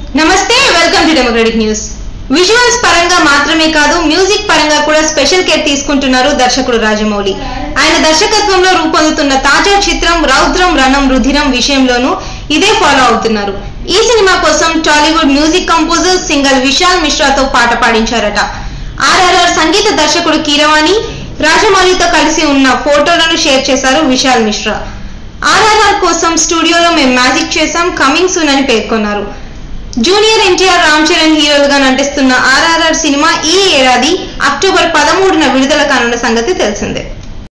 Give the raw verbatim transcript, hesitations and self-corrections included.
నమస్తే, welcome to democratic news. Visuals పరంగా మాత్రమే కాదు, మ్యూజిక్ పరంగా కూడా స్పెషల్ కేర్ తీసుకుంటున్నారు దర్శకుడు రాజమౌళి. ఆయన దర్శకత్వంలో రూపొందుతున్న తాజా చిత్రం రౌద్రం రణం రుధిరం విషయంలోనూ ఇదే ఫాలో అవుతున్నారు. ఈ సినిమా కోసం Tollywood music composer singer Vishal మిశ్రాతో పాట పాడించారట. ఆర్ఆర్ఆర్ సంగీత దర్శకుడు కీరవాణి రాజమౌళితో కలిసి ఉన్న ఫోటోలను షేర్ చేశారు విశాల్ మిశ్రా. ఆర్ఆర్ఆర్ కోసం స్టూడియోలో మేము మ్యాజిక్ చేశాం, కమింగ్ సూన్ అని పేర్కొన్నారు. జూనియర్ ఎన్టీఆర్, రామ్ చరణ్ హీరోలుగా నటిస్తున్న ఆర్ఆర్ఆర్ సినిమా ఈ ఏడాది అక్టోబర్ పదమూడున విడుదల కానున్న సంగతి తెలిసిందే.